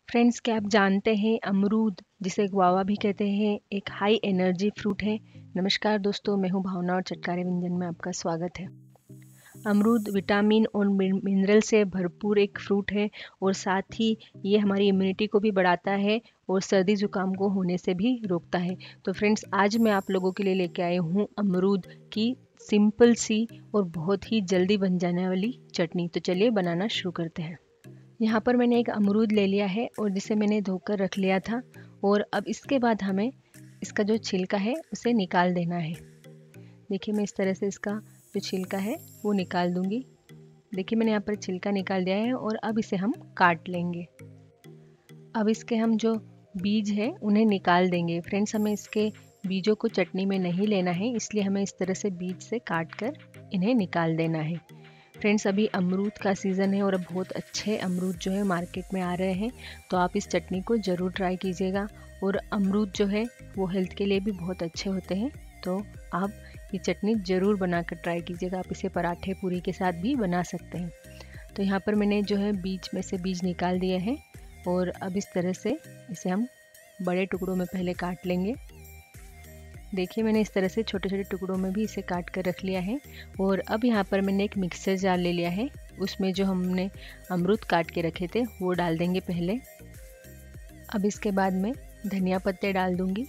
Friends, क्या आप जानते हैं अमरूद जिसे गुआवा भी कहते हैं एक हाई एनर्जी फ्रूट है। नमस्कार दोस्तों, मैं हूं भावना और चटकारे व्यंजन में आपका स्वागत है। अमरूद विटामिन और मिनरल से भरपूर एक फ्रूट है और साथ ही ये हमारी इम्यूनिटी को भी बढ़ाता है और सर्दी जुकाम को होने से भी रोकता है। तो फ्रेंड्स, आज मैं आप लोगों के लिए लेके आई हूँ अमरूद की सिंपल सी और बहुत ही जल्दी बन जाने वाली चटनी। तो चलिए बनाना शुरू करते हैं। यहाँ पर मैंने एक अमरूद ले लिया है और जिसे मैंने धोकर रख लिया था। और अब इसके बाद हमें इसका जो छिलका है उसे निकाल देना है। देखिए, मैं इस तरह से इसका जो छिलका है वो निकाल दूंगी। देखिए, मैंने यहाँ पर छिलका निकाल दिया है और अब इसे हम काट लेंगे। अब इसके हम जो बीज है उन्हें निकाल देंगे। फ्रेंड्स, हमें इसके बीजों को चटनी में नहीं लेना है, इसलिए हमें इस तरह से बीज से काट कर इन्हें निकाल देना है। फ्रेंड्स, अभी अमरूद का सीज़न है और अब बहुत अच्छे अमरूद जो है मार्केट में आ रहे हैं, तो आप इस चटनी को ज़रूर ट्राई कीजिएगा। और अमरूद जो है वो हेल्थ के लिए भी बहुत अच्छे होते हैं, तो आप ये चटनी ज़रूर बनाकर ट्राई कीजिएगा। आप इसे पराठे पूरी के साथ भी बना सकते हैं। तो यहाँ पर मैंने जो है बीज में से बीज निकाल दिए हैं और अब इस तरह से इसे हम बड़े टुकड़ों में पहले काट लेंगे। देखिए, मैंने इस तरह से छोटे छोटे टुकड़ों में भी इसे काट कर रख लिया है। और अब यहाँ पर मैंने एक मिक्सर जार ले लिया है, उसमें जो हमने अमरूद काट के रखे थे वो डाल देंगे पहले। अब इसके बाद मैं धनिया पत्ते डाल दूंगी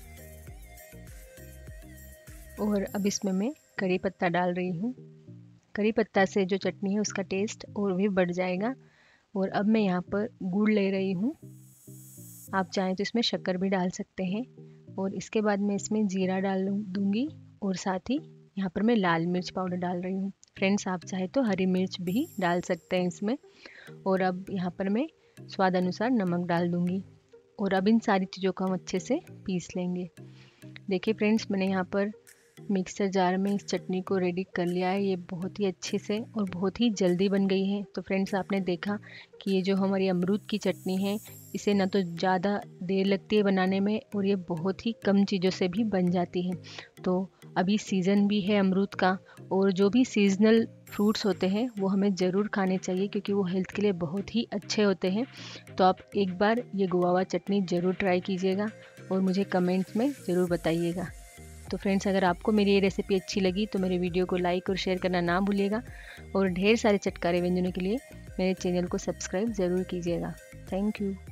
और अब इसमें मैं करी पत्ता डाल रही हूँ। करी पत्ता से जो चटनी है उसका टेस्ट और भी बढ़ जाएगा। और अब मैं यहाँ पर गुड़ ले रही हूँ, आप चाहें तो इसमें शक्कर भी डाल सकते हैं। और इसके बाद मैं इसमें जीरा डाल दूंगी और साथ ही यहाँ पर मैं लाल मिर्च पाउडर डाल रही हूँ। फ्रेंड्स, आप चाहे तो हरी मिर्च भी डाल सकते हैं इसमें। और अब यहाँ पर मैं स्वाद अनुसार नमक डाल दूंगी और अब इन सारी चीज़ों को हम अच्छे से पीस लेंगे। देखिए फ्रेंड्स, मैंने यहाँ पर मिक्सर जार में इस चटनी को रेडी कर लिया है। ये बहुत ही अच्छे से और बहुत ही जल्दी बन गई है। तो फ्रेंड्स, आपने देखा कि ये जो हमारी अमरूद की चटनी है, इसे ना तो ज़्यादा देर लगती है बनाने में और ये बहुत ही कम चीज़ों से भी बन जाती है। तो अभी सीज़न भी है अमरूद का, और जो भी सीजनल फ्रूट्स होते हैं वो हमें ज़रूर खाने चाहिए क्योंकि वो हेल्थ के लिए बहुत ही अच्छे होते हैं। तो आप एक बार ये गुआवा चटनी ज़रूर ट्राई कीजिएगा और मुझे कमेंट्स में ज़रूर बताइएगा। तो फ्रेंड्स, अगर आपको मेरी ये रेसिपी अच्छी लगी तो मेरे वीडियो को लाइक और शेयर करना ना भूलिएगा और ढेर सारे चटकारे व्यंजनों के लिए मेरे चैनल को सब्सक्राइब ज़रूर कीजिएगा। Thank you.